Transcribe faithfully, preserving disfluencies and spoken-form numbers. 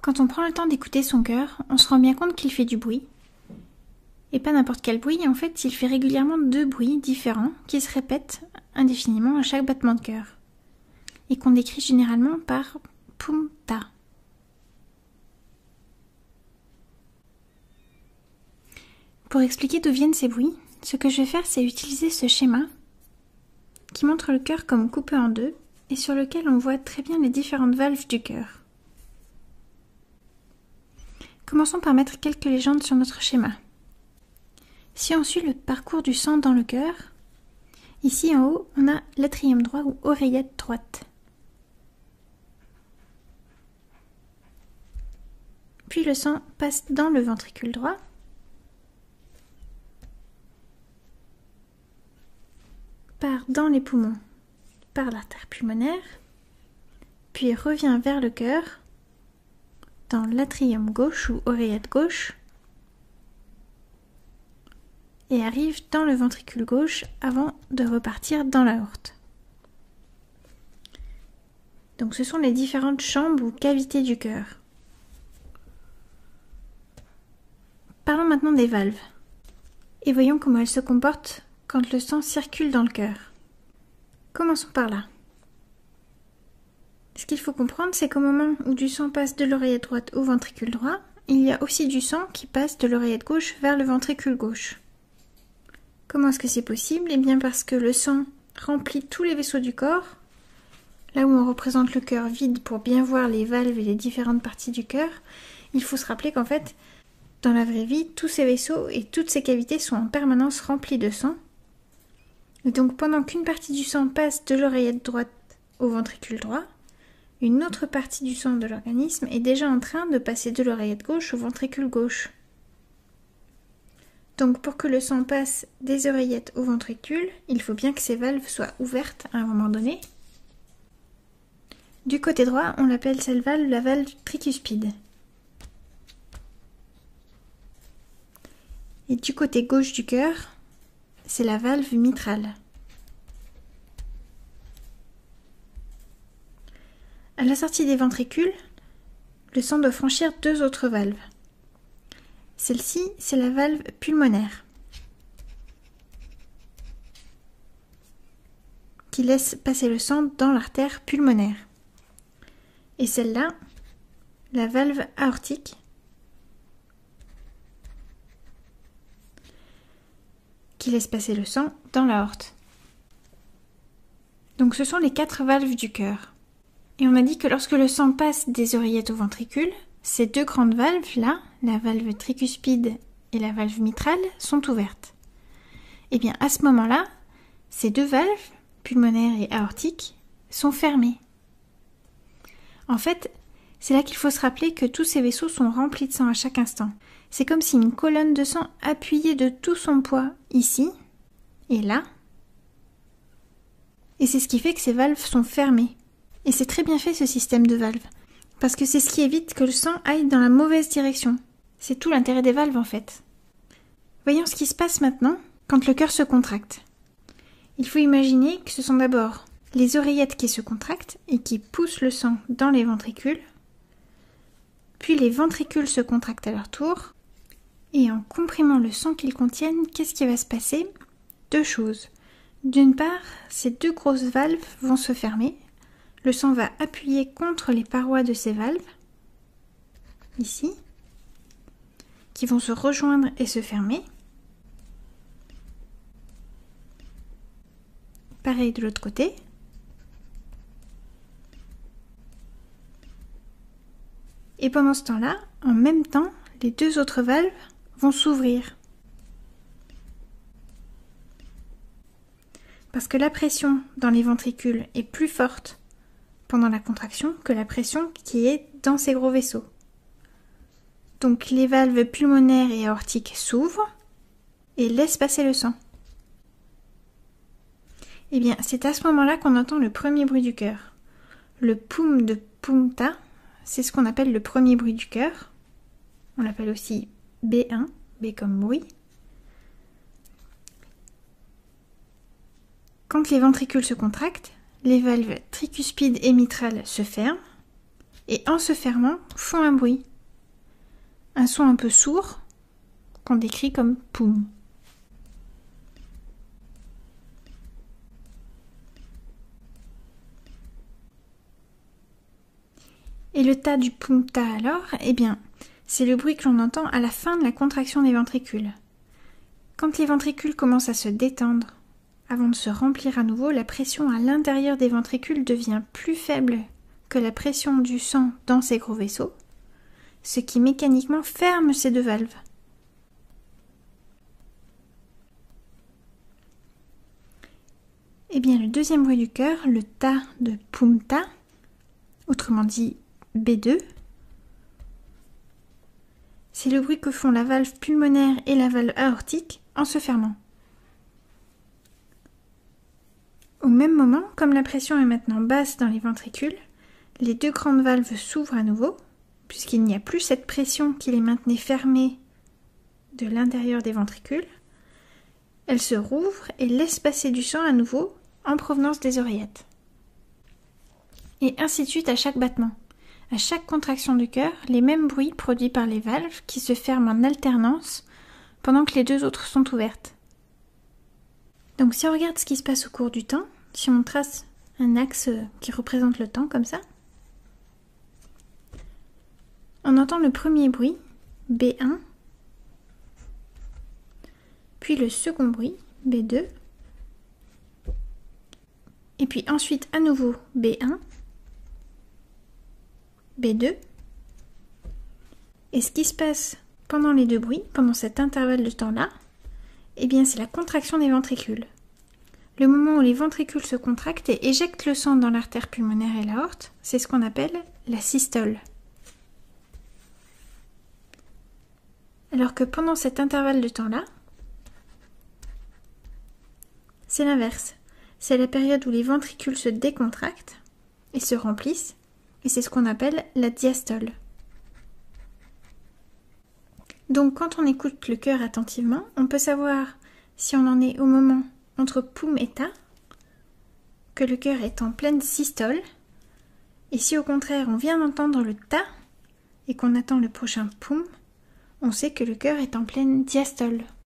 Quand on prend le temps d'écouter son cœur, on se rend bien compte qu'il fait du bruit. Et pas n'importe quel bruit, en fait, il fait régulièrement deux bruits différents qui se répètent indéfiniment à chaque battement de cœur. Et qu'on décrit généralement par pum-ta. Pour expliquer d'où viennent ces bruits, ce que je vais faire, c'est utiliser ce schéma qui montre le cœur comme coupé en deux et sur lequel on voit très bien les différentes valves du cœur. Commençons par mettre quelques légendes sur notre schéma. Si on suit le parcours du sang dans le cœur, ici en haut, on a l'atrium droit ou oreillette droite. Puis le sang passe dans le ventricule droit. Part dans les poumons par l'artère pulmonaire, puis revient vers le cœur dans l'atrium gauche ou oreillette gauche et arrive dans le ventricule gauche avant de repartir dans l'aorte. Donc ce sont les différentes chambres ou cavités du cœur. Parlons maintenant des valves et voyons comment elles se comportent quand le sang circule dans le cœur. Commençons par là. Ce qu'il faut comprendre, c'est qu'au moment où du sang passe de l'oreillette droite au ventricule droit, il y a aussi du sang qui passe de l'oreillette gauche vers le ventricule gauche. Comment est-ce que c'est possible? Eh bien parce que le sang remplit tous les vaisseaux du corps. Là où on représente le cœur vide pour bien voir les valves et les différentes parties du cœur, il faut se rappeler qu'en fait, dans la vraie vie, tous ces vaisseaux et toutes ces cavités sont en permanence remplis de sang. Et donc pendant qu'une partie du sang passe de l'oreillette droite au ventricule droit, une autre partie du sang de l'organisme est déjà en train de passer de l'oreillette gauche au ventricule gauche. Donc pour que le sang passe des oreillettes au ventricule, il faut bien que ces valves soient ouvertes à un moment donné. Du côté droit, on l'appelle cette valve la valve tricuspide. Et du côté gauche du cœur, c'est la valve mitrale. À la sortie des ventricules, le sang doit franchir deux autres valves. Celle-ci, c'est la valve pulmonaire, qui laisse passer le sang dans l'artère pulmonaire. Et celle-là, la valve aortique, qui laisse passer le sang dans l'aorte. Donc ce sont les quatre valves du cœur. Et on a dit que lorsque le sang passe des oreillettes au ventricule, ces deux grandes valves-là, la valve tricuspide et la valve mitrale, sont ouvertes. Et bien à ce moment-là, ces deux valves, pulmonaire et aortique, sont fermées. En fait, c'est là qu'il faut se rappeler que tous ces vaisseaux sont remplis de sang à chaque instant. C'est comme si une colonne de sang appuyait de tout son poids ici et là. Et c'est ce qui fait que ces valves sont fermées. Et c'est très bien fait ce système de valves, parce que c'est ce qui évite que le sang aille dans la mauvaise direction. C'est tout l'intérêt des valves en fait. Voyons ce qui se passe maintenant quand le cœur se contracte. Il faut imaginer que ce sont d'abord les oreillettes qui se contractent et qui poussent le sang dans les ventricules, puis les ventricules se contractent à leur tour, et en comprimant le sang qu'ils contiennent, qu'est-ce qui va se passer? Deux choses. D'une part, ces deux grosses valves vont se fermer, le sang va appuyer contre les parois de ces valves, ici, qui vont se rejoindre et se fermer. Pareil de l'autre côté. Et pendant ce temps-là, en même temps, les deux autres valves vont s'ouvrir. Parce que la pression dans les ventricules est plus forte pendant la contraction que la pression qui est dans ces gros vaisseaux. Donc les valves pulmonaires et aortiques s'ouvrent et laissent passer le sang. Et bien, c'est à ce moment-là qu'on entend le premier bruit du cœur. Le poum de pum-ta, c'est ce qu'on appelle le premier bruit du cœur. On l'appelle aussi B un, B comme bruit. Quand les ventricules se contractent, les valves tricuspides et mitrales se ferment, et en se fermant font un bruit. Un son un peu sourd qu'on décrit comme poum. Et le ta du poum-ta alors, eh bien, c'est le bruit que l'on entend à la fin de la contraction des ventricules. Quand les ventricules commencent à se détendre, avant de se remplir à nouveau, la pression à l'intérieur des ventricules devient plus faible que la pression du sang dans ces gros vaisseaux, ce qui mécaniquement ferme ces deux valves. Eh bien, le deuxième bruit du cœur, le ta de poum-ta, autrement dit B deux, c'est le bruit que font la valve pulmonaire et la valve aortique en se fermant. Au même moment, comme la pression est maintenant basse dans les ventricules, les deux grandes valves s'ouvrent à nouveau, puisqu'il n'y a plus cette pression qui les maintenait fermées de l'intérieur des ventricules. Elles se rouvrent et laissent passer du sang à nouveau en provenance des oreillettes. Et ainsi de suite à chaque battement. À chaque contraction du cœur, les mêmes bruits produits par les valves qui se ferment en alternance pendant que les deux autres sont ouvertes. Donc si on regarde ce qui se passe au cours du temps, si on trace un axe qui représente le temps comme ça, on entend le premier bruit, B un, puis le second bruit, B deux, et puis ensuite à nouveau B un, B deux, et ce qui se passe pendant les deux bruits, pendant cet intervalle de temps-là, eh bien c'est la contraction des ventricules. Le moment où les ventricules se contractent et éjectent le sang dans l'artère pulmonaire et l'aorte, c'est ce qu'on appelle la systole. Alors que pendant cet intervalle de temps-là, c'est l'inverse. C'est la période où les ventricules se décontractent et se remplissent, et c'est ce qu'on appelle la diastole. Donc quand on écoute le cœur attentivement, on peut savoir si on en est au moment entre poum et ta, que le cœur est en pleine systole, et si au contraire on vient d'entendre le ta et qu'on attend le prochain poum, on sait que le cœur est en pleine diastole.